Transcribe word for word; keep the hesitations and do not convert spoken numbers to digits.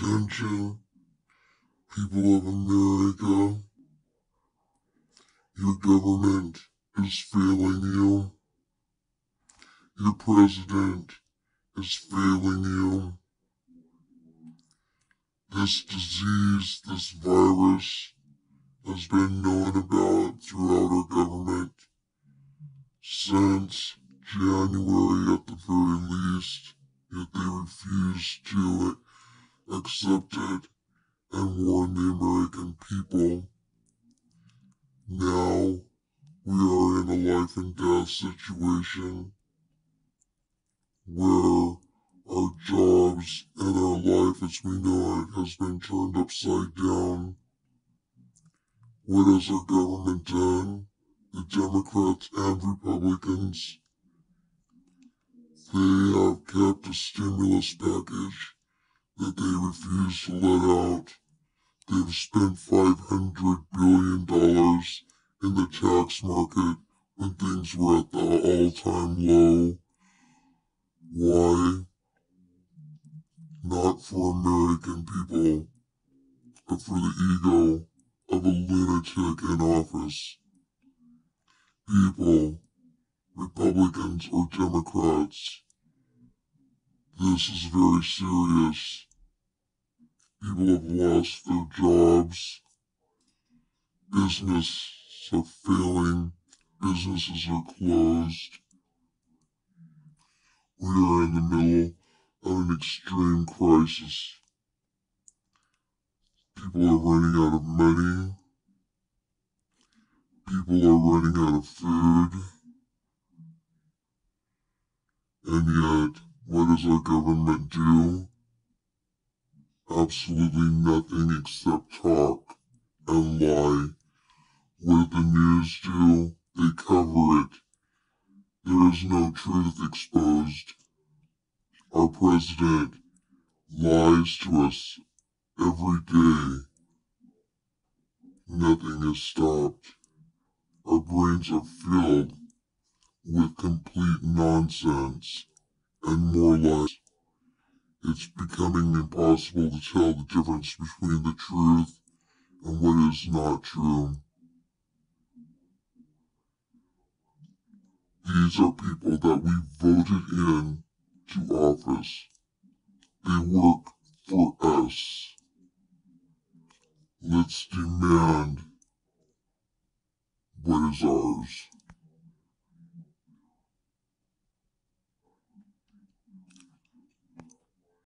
Attention, people of America, your government is failing you. Your president is failing you. This disease, this virus, has been known about throughout our government since January at the very least, yet they refuse to accept it and warn the American people. Now we are in a life and death situation where our jobs and our life as we know it has been turned upside down. What has our government done? The Democrats and Republicans, they have kept a stimulus package that they refuse to let out. They've spent five hundred billion dollars in the tax market when things were at the all-time low. Why? Not for American people, but for the ego of a lunatic in office. People, Republicans or Democrats, this is very serious. People have lost their jobs. Businesses are failing. Businesses are closed. We are in the middle of an extreme crisis. People are running out of money. People are running out of food. And yet, what does our government do? Absolutely nothing except talk and lie. What the news do? They cover it. There is no truth exposed. Our president lies to us every day. Nothing is stopped. Our brains are filled with complete nonsense and more lies. It's becoming impossible to tell the difference between the truth and what is not true. These are people that we voted in to office. They work for us. Let's demand what is ours.